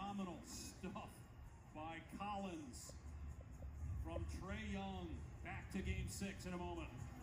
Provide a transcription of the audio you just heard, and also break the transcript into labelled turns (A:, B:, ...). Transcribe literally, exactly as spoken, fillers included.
A: Phenomenal stuff by Collins from Trae Young. Back to game six in a moment.